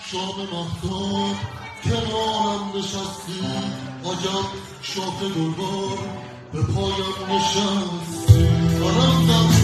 شام مهتاب کنارم نشستی، آگم شاخ گلبار به پایم نشستی. رفتم